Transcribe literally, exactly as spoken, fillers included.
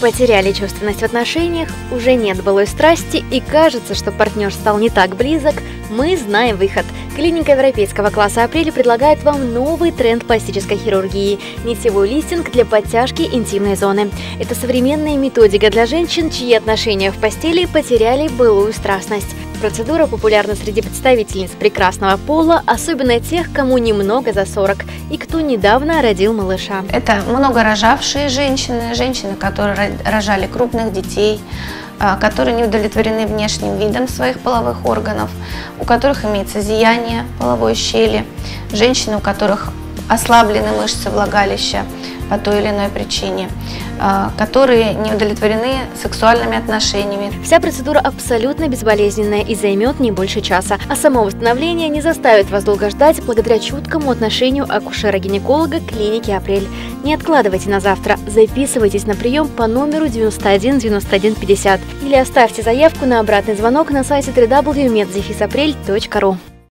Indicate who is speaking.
Speaker 1: Потеряли чувственность в отношениях, уже нет былой страсти и кажется, что партнер стал не так близок, мы знаем выход. Клиника европейского класса «Апрель» предлагает вам новый тренд пластической хирургии – нитевой лифтинг для подтяжки интимной зоны. Это современная методика для женщин, чьи отношения в постели потеряли былую страстность. Процедура популярна среди представительниц прекрасного пола, особенно тех, кому немного за сорок и кто недавно родил малыша.
Speaker 2: Это многорожавшие женщины, женщины, которые рожали крупных детей, которые не удовлетворены внешним видом своих половых органов, у которых имеется зияние половой щели, женщины, у которых ослаблены мышцы влагалища по той или иной причине, которые не удовлетворены сексуальными отношениями.
Speaker 1: Вся процедура абсолютно безболезненная и займет не больше часа, а само восстановление не заставит вас долго ждать благодаря чуткому отношению акушера-гинеколога клиники «Апрель». Не откладывайте на завтра, записывайтесь на прием по номеру девяносто один девяносто один пятьдесят или оставьте заявку на обратный звонок на сайте дабл ю дабл ю дабл ю точка мед дефис апрель точка ру.